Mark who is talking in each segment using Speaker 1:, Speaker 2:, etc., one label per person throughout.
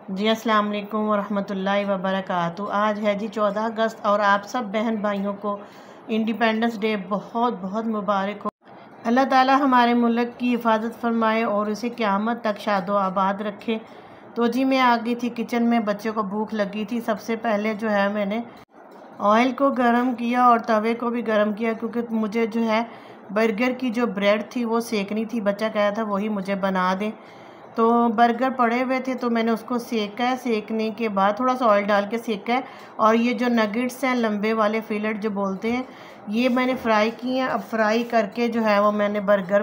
Speaker 1: जी अस्सलाम वालेकुम वरहमतुल्लाहि वबरकातुहू। आज है जी 14 अगस्त और आप सब बहन भाइयों को इंडिपेंडेंस डे बहुत बहुत मुबारक हो। अल्लाह ताला हमारे मुल्क की हिफाजत फरमाए और इसे क़यामत तक शादो आबाद रखे। तो जी मैं आ गई थी किचन में, बच्चों को भूख लगी थी। सबसे पहले जो है मैंने ऑयल को गरम किया और तवे को भी गरम किया, क्योंकि मुझे जो है बर्गर की जो ब्रेड थी वो सेकनी थी। बच्चा कह रहा था वही मुझे बना दें, तो बर्गर पड़े हुए थे तो मैंने उसको सेका है। सेकने के बाद थोड़ा सा ऑयल डाल के सेका है। और ये जो नगेट्स हैं, लंबे वाले फिलेट जो बोलते हैं, ये मैंने फ्राई किए हैं। अब फ्राई करके जो है वो मैंने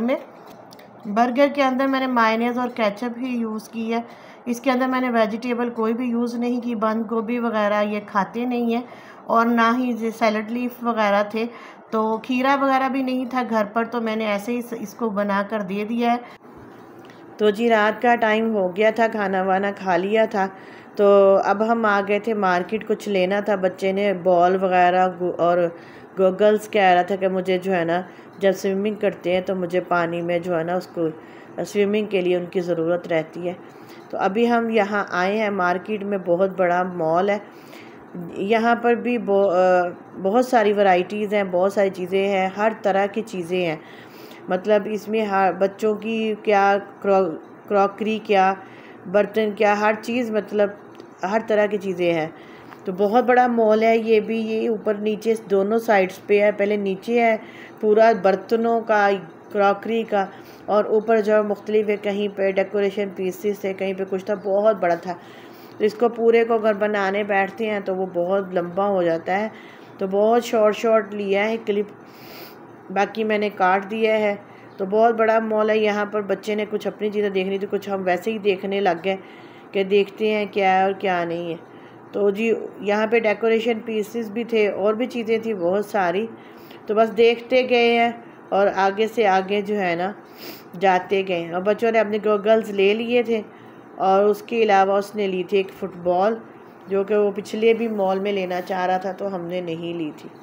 Speaker 1: बर्गर के अंदर मैंने मायोनेज़ और केचप ही यूज़ की है। इसके अंदर मैंने वेजिटेबल कोई भी यूज़ नहीं की। बंद गोभी वगैरह ये खाते नहीं हैं, और ना ही सैलड लीफ वगैरह थे, तो खीरा वगैरह भी नहीं था घर पर, तो मैंने ऐसे ही इसको बना कर दे दिया है। तो जी रात का टाइम हो गया था, खाना वाना खा लिया था। तो अब हम आ गए थे मार्केट, कुछ लेना था। बच्चे ने बॉल वगैरह और गॉगल्स कह रहा था कि मुझे जो है ना, जब स्विमिंग करते हैं तो मुझे पानी में जो है ना उसको स्विमिंग के लिए उनकी ज़रूरत रहती है। तो अभी हम यहाँ आए हैं मार्केट में, बहुत बड़ा मॉल है। यहाँ पर भी बहुत सारी वैरायटीज़ हैं, बहुत सारी चीज़ें हैं, हर तरह की चीज़ें हैं। मतलब इसमें हर बच्चों की क्या क्रॉकरी, क्या बर्तन, क्या हर चीज़, मतलब हर तरह की चीज़ें हैं। तो बहुत बड़ा मॉल है ये भी। ये ऊपर नीचे दोनों साइड्स पे है। पहले नीचे है पूरा बर्तनों का, क्रॉकरी का, और ऊपर जो मुख्तलिफ है, कहीं पे डेकोरेशन पीसेस है, कहीं पे कुछ था, बहुत बड़ा था। तो इसको पूरे को अगर बनाने बैठते हैं तो वो बहुत लंबा हो जाता है। तो बहुत शॉर्ट लिया है क्लिप, बाकी मैंने काट दिया है। तो बहुत बड़ा मॉल है। यहाँ पर बच्चे ने कुछ अपनी चीज़ें देखनी थी, कुछ हम वैसे ही देखने लग गए कि देखते हैं क्या है और क्या नहीं है। तो जी यहाँ पे डेकोरेशन पीसेस भी थे, और भी चीज़ें थी बहुत सारी। तो बस देखते गए हैं और आगे से आगे जो है ना जाते गए। और बच्चों ने अपने गॉगल्स ले लिए थे, और उसके अलावा उसने ली थी एक फ़ुटबॉल, जो कि वो पिछले भी मॉल में लेना चाह रहा था, तो हमने नहीं ली थी।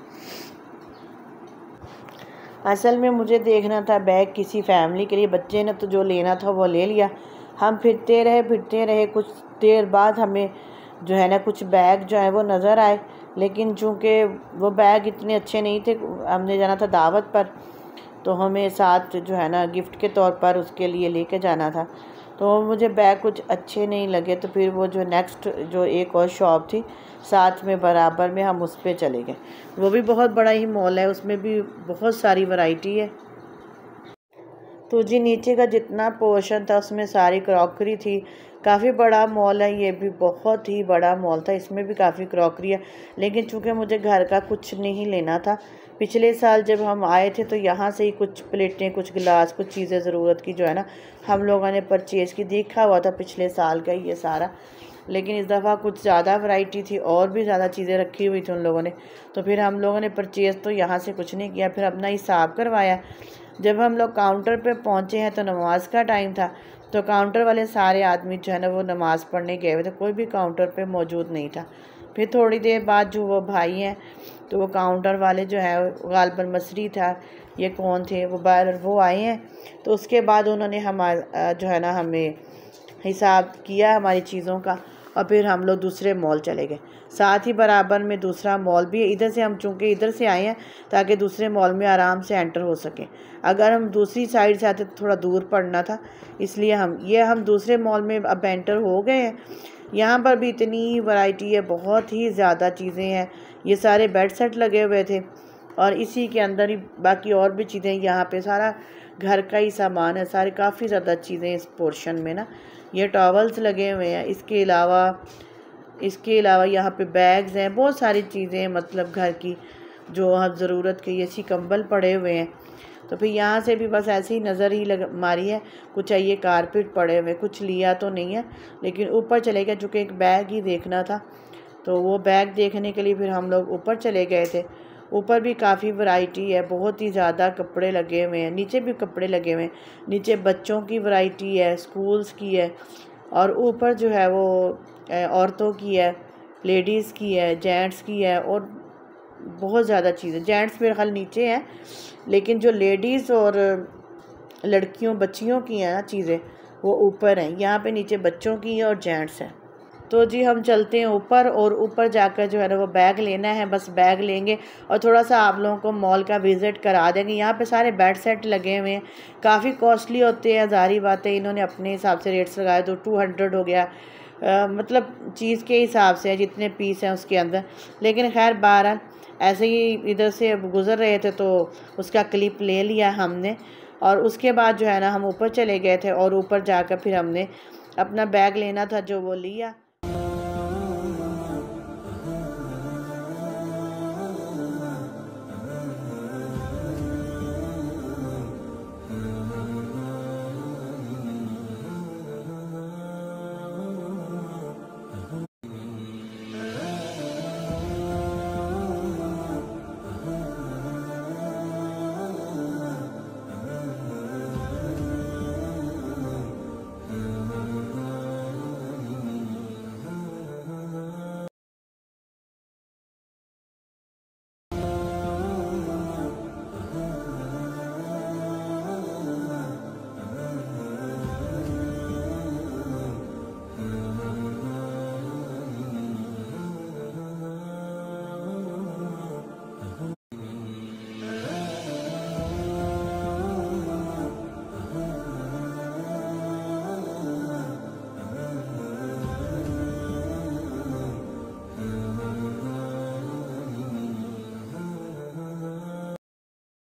Speaker 1: असल में मुझे देखना था बैग किसी फैमिली के लिए। बच्चे ने तो जो लेना था वो ले लिया। हम फिरते रहे। कुछ देर बाद हमें जो है ना कुछ बैग जो है वो नज़र आए, लेकिन चूँकि वो बैग इतने अच्छे नहीं थे, हमने जाना था दावत पर, तो हमें साथ जो है ना गिफ्ट के तौर पर उसके लिए लेके जाना था। तो मुझे बैग कुछ अच्छे नहीं लगे, तो फिर वो जो नेक्स्ट जो एक और शॉप थी साथ में बराबर में, हम उस पर चले गए। वो भी बहुत बड़ा ही मॉल है, उसमें भी बहुत सारी वैरायटी है। तो जी नीचे का जितना पोर्शन था उसमें सारी क्रॉकरी थी। काफ़ी बड़ा मॉल है ये भी, बहुत ही बड़ा मॉल था। इसमें भी काफ़ी क्रॉकरी है, लेकिन चूँकि मुझे घर का कुछ नहीं लेना था, पिछले साल जब हम आए थे तो यहाँ से ही कुछ प्लेटें, कुछ गिलास, कुछ चीज़ें ज़रूरत की जो है ना हम लोगों ने परचेज़ की। देखा हुआ था पिछले साल का ये सारा, लेकिन इस दफ़ा कुछ ज़्यादा वैरायटी थी, और भी ज़्यादा चीज़ें रखी हुई थी उन लोगों ने। तो फिर हम लोगों ने परचेज़ तो यहाँ से कुछ नहीं किया, फिर अपना हिसाब करवाया। जब हम लोग काउंटर पे पहुँचे हैं तो नमाज का टाइम था, तो काउंटर वाले सारे आदमी जो है ना वो नमाज़ पढ़ने गए हुए थे, कोई भी काउंटर पे मौजूद नहीं था। फिर थोड़ी देर बाद जो वो भाई हैं, तो वो काउंटर वाले जो है, गालबन मसरी था, ये कौन थे, वो बाहर वो आए हैं। तो उसके बाद उन्होंने हमारा जो है ना हमें हिसाब किया हमारी चीज़ों का, और फिर हम लोग दूसरे मॉल चले गए। साथ ही बराबर में दूसरा मॉल भी है। इधर से हम चूँकि इधर से आए हैं ताकि दूसरे मॉल में आराम से एंटर हो सके। अगर हम दूसरी साइड से आते तो थोड़ा दूर पड़ना था, इसलिए हम दूसरे मॉल में अब एंटर हो गए हैं। यहाँ पर भी इतनी वैरायटी है, बहुत ही ज़्यादा चीज़ें हैं। ये सारे बेड सेट लगे हुए थे, और इसी के अंदर ही बाकी और भी चीज़ें। यहाँ पे सारा घर का ही सामान है, सारे काफ़ी ज़्यादा चीज़ें इस पोर्शन में ना। ये टॉवल्स लगे हुए हैं। इसके अलावा यहाँ पे बैग्स हैं, बहुत सारी चीज़ें हैं, मतलब घर की जो हम ज़रूरत के, ऐसी कंबल पड़े हुए हैं। तो फिर यहाँ से भी बस ऐसे ही नज़र ही मारी है। कुछ ये कारपेट पड़े हुए, कुछ लिया तो नहीं है, लेकिन ऊपर चले गए चूँकि एक बैग ही देखना था। तो वो बैग देखने के लिए फिर हम लोग ऊपर चले गए थे। ऊपर भी काफ़ी वैरायटी है, बहुत ही ज़्यादा कपड़े लगे हुए हैं। नीचे भी कपड़े लगे हुए हैं। नीचे बच्चों की वैरायटी है, स्कूल्स की है, और ऊपर जो है वो औरतों की है, लेडीज़ की है, जेंट्स की है, और बहुत ज़्यादा चीज़ें। जेंट्स मेरे ख्याल नीचे हैं, लेकिन जो लेडीज़ और लड़कियों बच्चियों की हैं ना चीज़ें, वो ऊपर हैं। यहाँ पे नीचे बच्चों की है और जेंट्स हैं। तो जी हम चलते हैं ऊपर, और ऊपर जाकर जो है ना वो बैग लेना है, बस बैग लेंगे और थोड़ा सा आप लोगों को मॉल का विज़िट करा देंगे। यहाँ पे सारे बेड सेट लगे हुए हैं, काफ़ी कॉस्टली होते हैं, ज़ाहिर बात है इन्होंने अपने हिसाब से रेट्स लगाए, तो 200 हो गया, मतलब चीज़ के हिसाब से है जितने पीस हैं उसके अंदर। लेकिन खैर बहरहाल ऐसे ही इधर से गुज़र रहे थे तो उसका क्लिप ले लिया हमने, और उसके बाद जो है ना हम ऊपर चले गए थे, और ऊपर जाकर फिर हमने अपना बैग लेना था जो वो लिया।